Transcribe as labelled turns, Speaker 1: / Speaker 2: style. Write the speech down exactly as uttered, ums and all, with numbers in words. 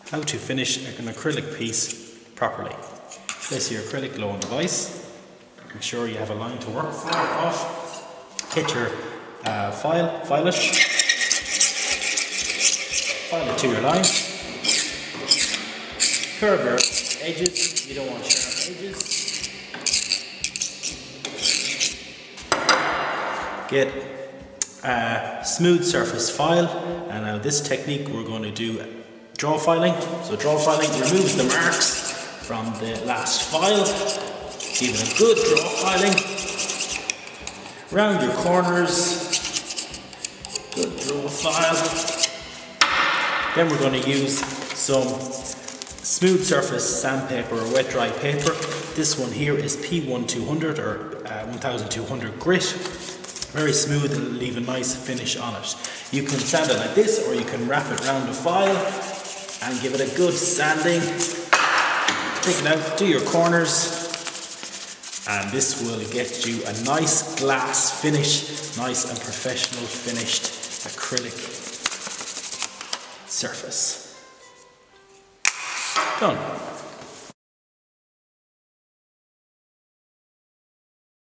Speaker 1: How to finish an acrylic piece properly. Place your acrylic glow on device. Make sure you have a line to work for off. Hit your uh, file, file it. File it to your line. Curve your edges. You don't want sharp edges. Get a smooth surface file. And now this technique we're going to do draw filing. So draw filing removes the marks from the last file. Give it a good draw filing. Round your corners. Good draw file. Then we're going to use some smooth surface sandpaper or wet dry paper. This one here is P one two hundred or uh, one thousand two hundred grit. Very smooth and leave a nice finish on it. You can sand it like this, or you can wrap it around the file and give it a good sanding. Take it out, do your corners, and this will get you a nice glass finish, nice and professional finished acrylic surface. Done.